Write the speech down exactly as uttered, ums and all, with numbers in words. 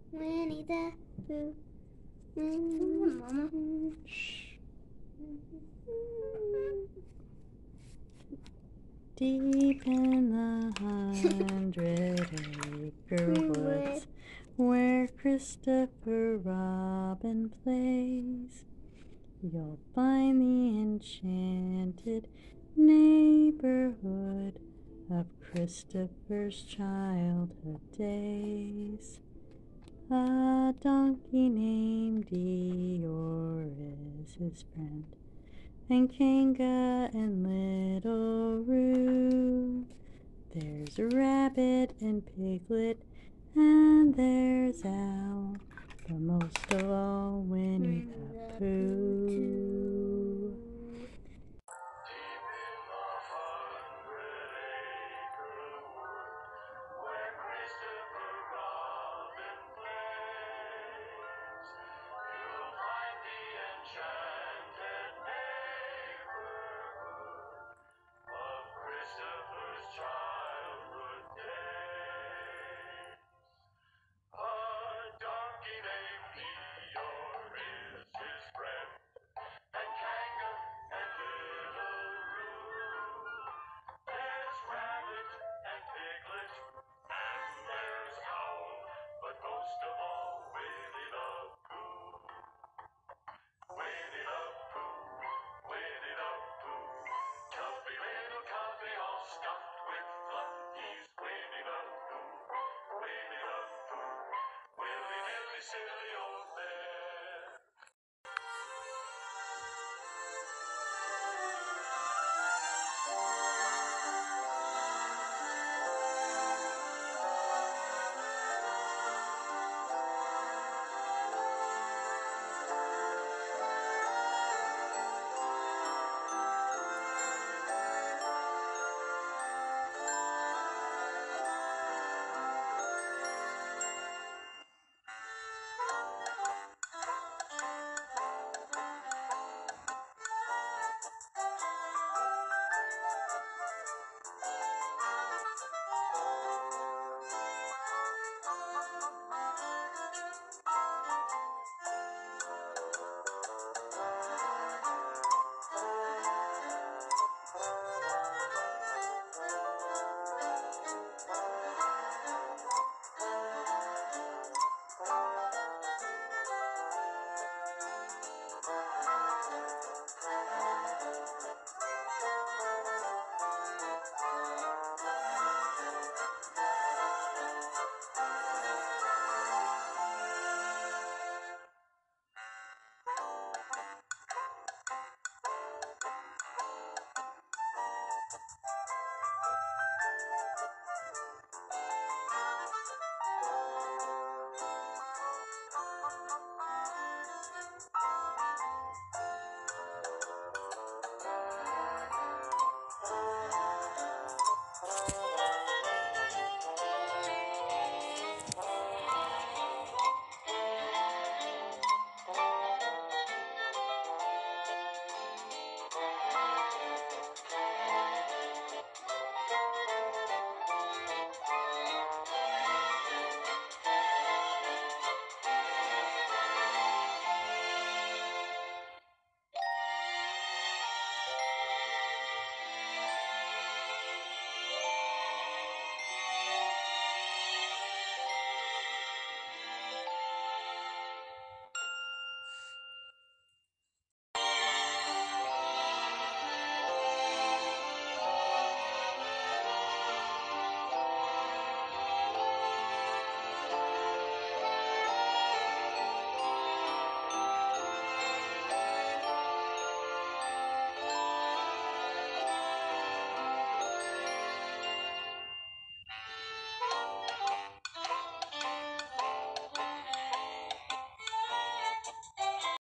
Winnie the Pooh. Mm, Mama. Shh. Deep in the hundred acre woods where Christopher Robin plays, you'll find the enchanted neighborhood of Christopher's childhood days. A donkey named Eeyore is his friend, and Kanga and Little Roo. There's a rabbit and Piglet, and there's Owl, but most of all Winnie the Pooh. Silly